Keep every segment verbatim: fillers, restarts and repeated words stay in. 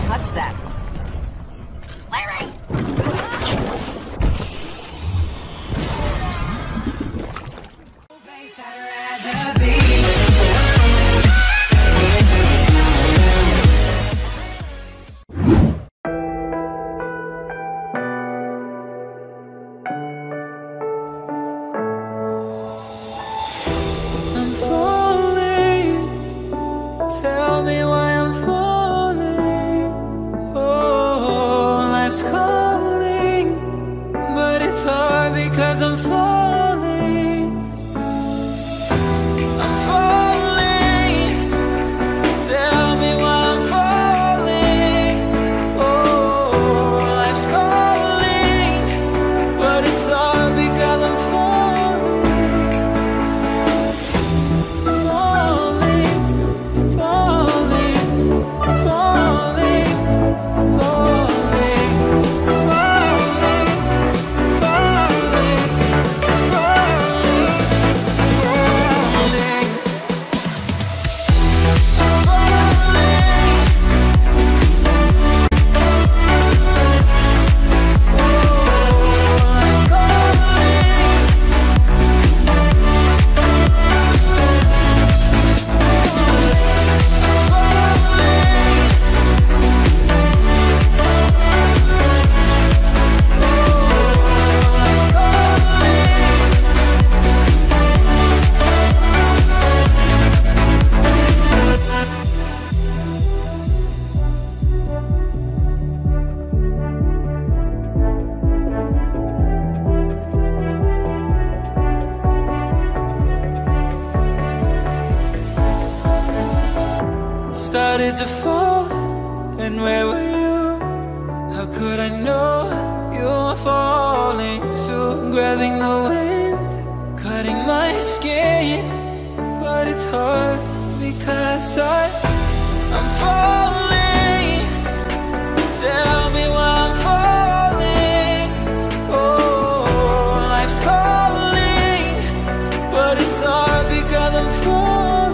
touch that. Larry! I'm falling. Tell me why I'm falling. Oh, life's calling, but it's hard because I'm falling. I'm falling. Tell me why I'm falling. Oh, life's calling, but it's hard because I'm falling. Falling, falling, falling, falling, falling, falling, falling, started to fall, and where were you? How could I know you were falling too? Grabbing the wind, cutting my skin, but it's hard because I, I'm falling. Tell me why I'm falling. Oh, life's calling, but it's hard because I'm falling.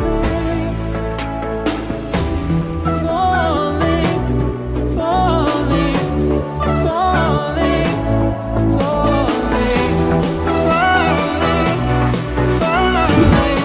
Falling, falling, falling, falling, falling, falling,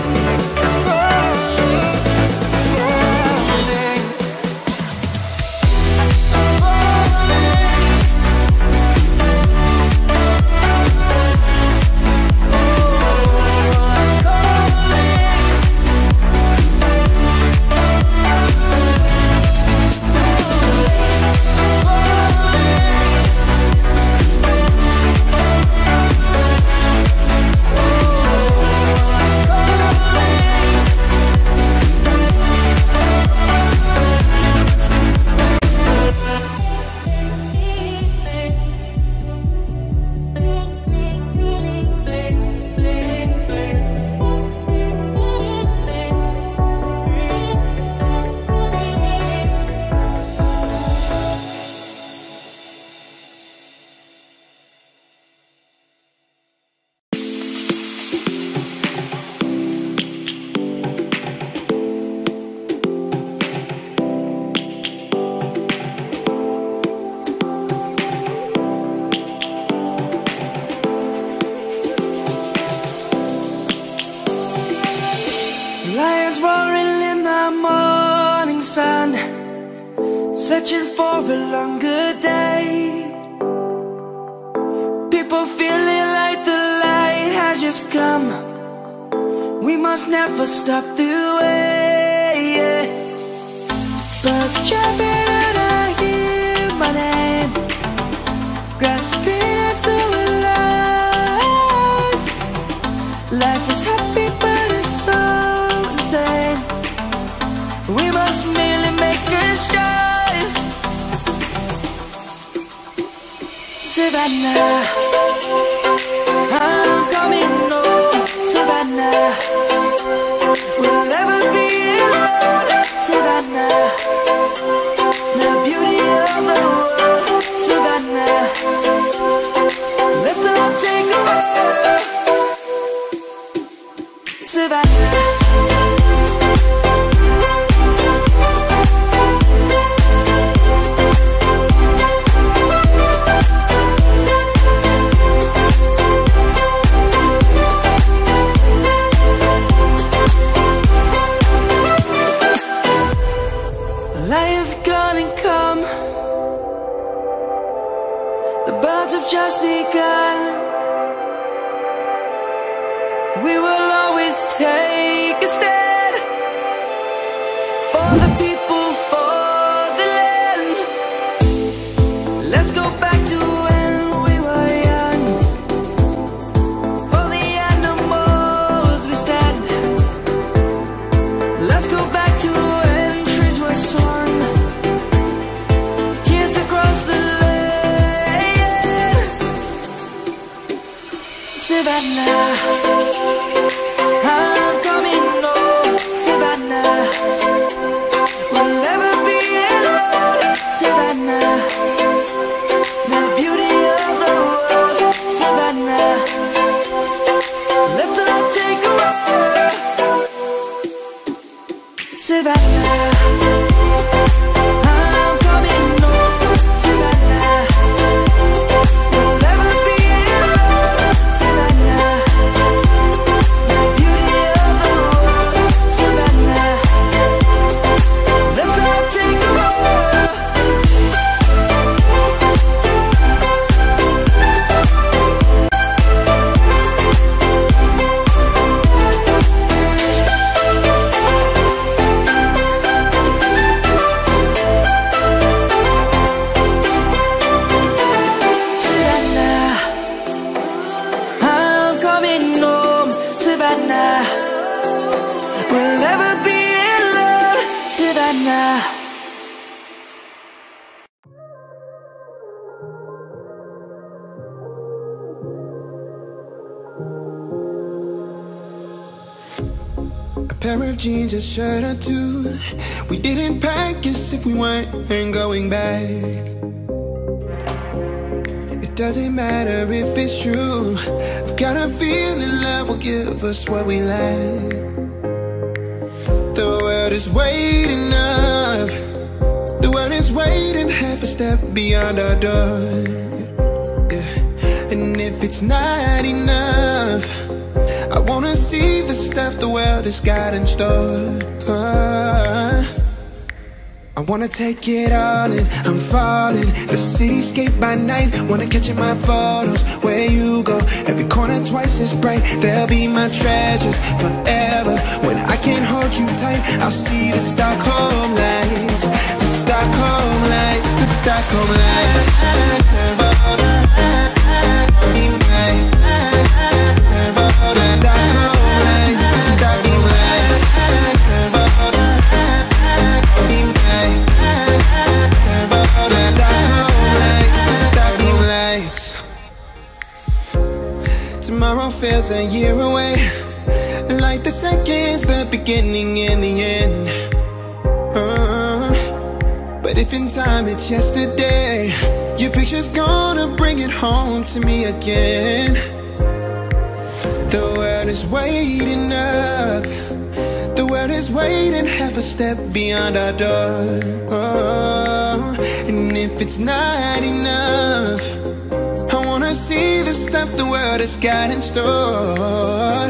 Lions roaring in the morning sun, searching for a longer day. People feeling like the light has just come. We must never stop the way. Birds jumping and I hear my name, grasping into a life. Life is happy but it's so insane. We must merely make a start. Savannah, I'm coming home. Savannah, we'll never be alone. Savannah, the beauty of the world. Savannah, let's all take a walk. Savannah. is gonna come. The birds have just begun. We will always take a stand for the people, for the land. Let's go back to when we were young. For the animals we stand. Let's go back to when trees were swung. Kids across the land. Savannah, I'm coming home. Savannah, we'll never be alone. Savannah, the beauty of the world. Savannah, let's all take a ride. Savannah, I'm coming home. Savannah, we'll never be alone. Savannah, the beauty of the world. Savannah, let's all take a ride. Savannah, I'm coming home. Savannah, we'll never be alone. Savannah. A pair of jeans, a shirt or two. We didn't pack as if we weren't going back. It doesn't matter if it's true. I've got a feeling love will give us what we lack. The world is waiting up. The world is waiting half a step beyond our door. Yeah. And if it's not enough, I wanna see the stuff the world has got in store. Uh, I wanna take it all in, I'm falling. The cityscape by night, wanna catch in my photos. Where you go, every corner twice as bright. They'll be my treasures forever. When I can't hold you tight, I'll see the Stockholm lights. The Stockholm lights, the Stockholm lights. Tomorrow feels a year away. Like the seconds, the beginning and the end. uh, But if in time it's yesterday, your picture's gonna bring it home to me again. The world is waiting up. The world is waiting half a step beyond our door. oh, And if it's not enough, I wanna see the stuff the world has got in store.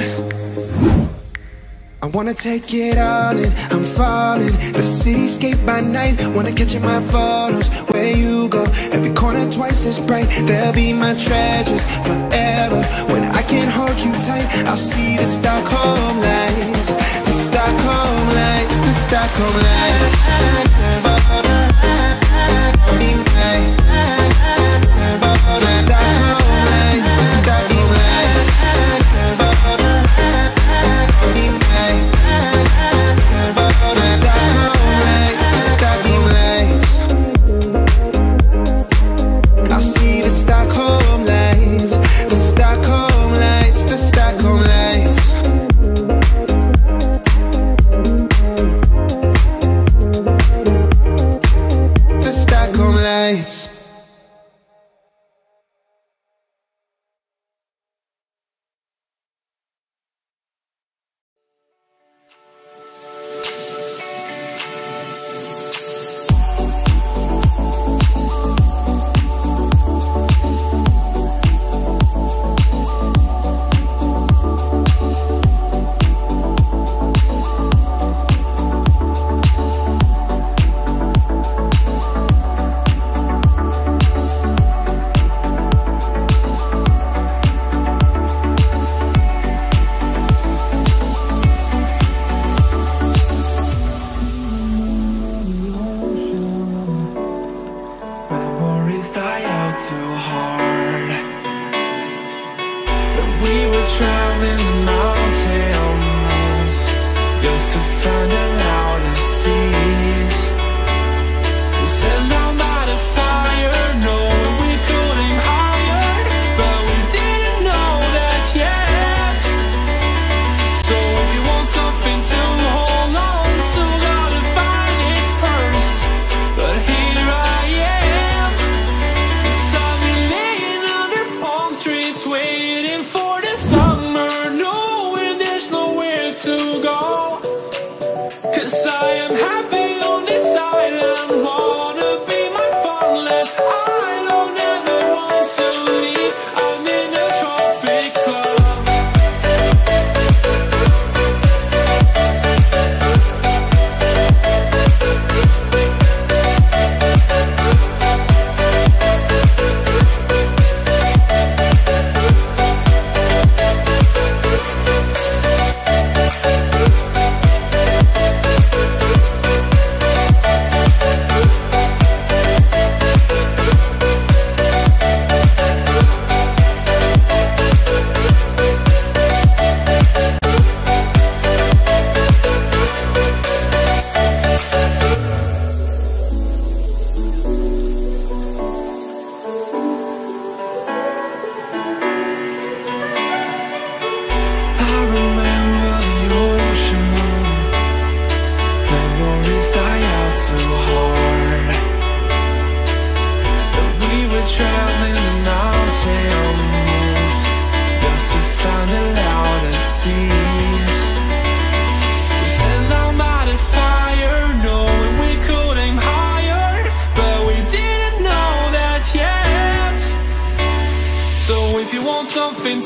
I wanna take it all in, I'm falling. The cityscape by night, wanna catch in my photos. Where you go, every corner twice as bright. They'll be my treasures forever. When I can't hold you tight, I'll see the Stockholm lights. The Stockholm lights, the Stockholm lights.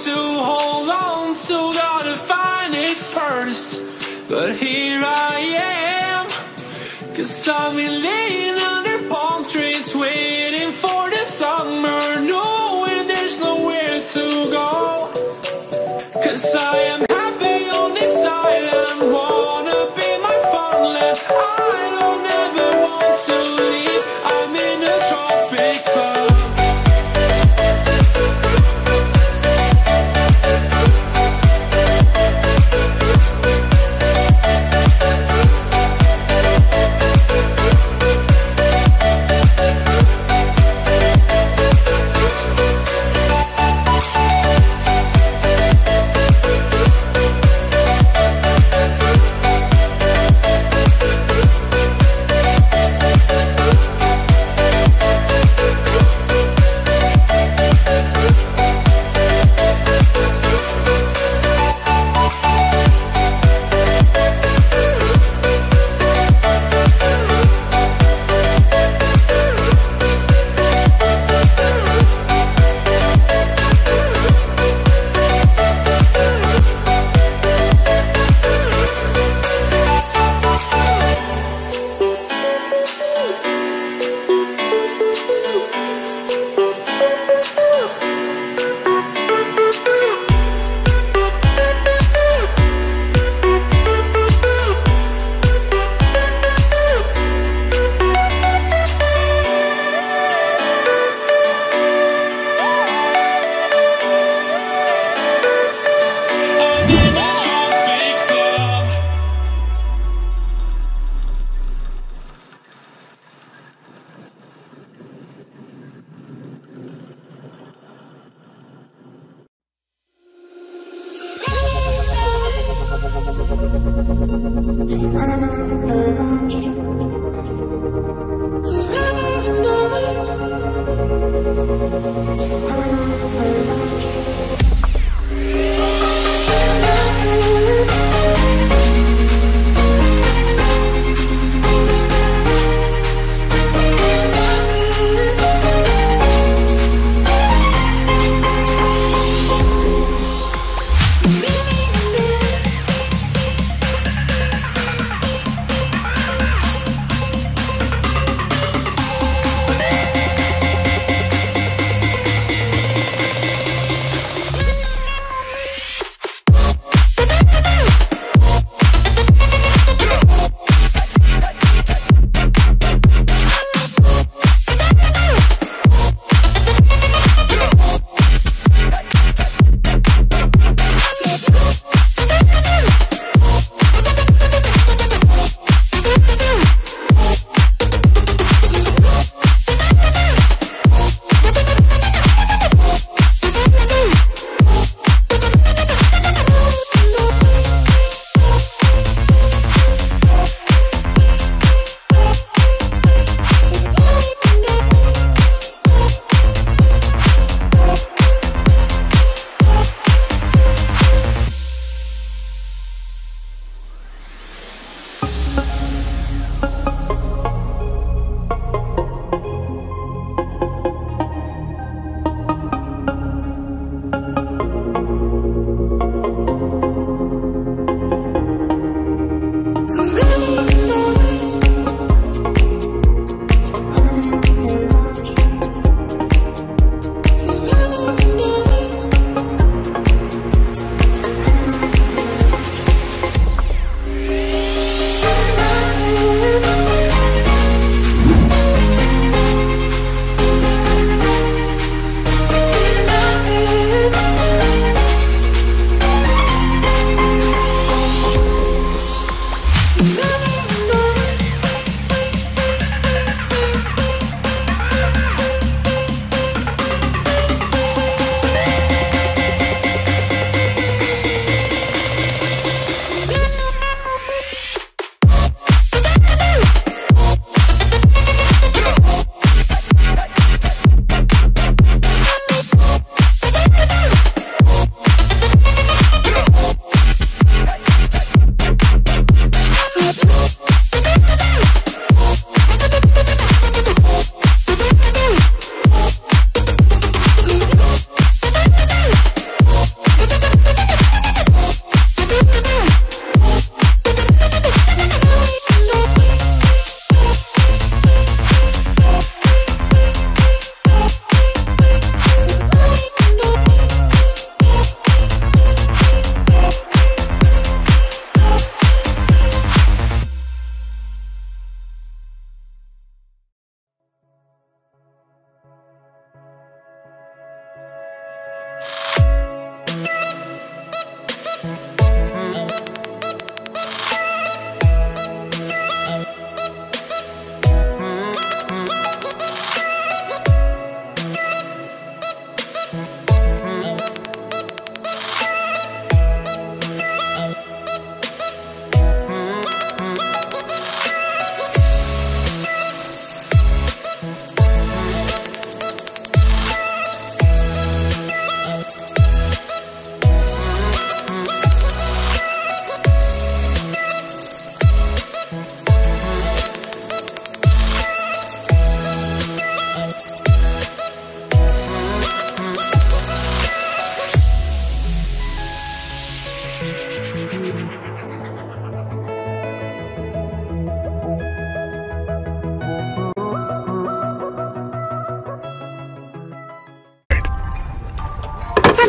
to hold on to, gotta find it first. But here I am, 'cause I've been laying under palm trees, waiting for the summer, knowing there's nowhere to go. 'Cause I am happy on this island, wanna be my farmland. I don't ever want to leave, I'm in a tropic club.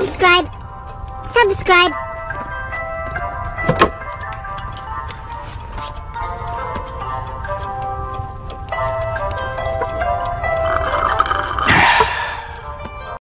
Subscribe. Subscribe.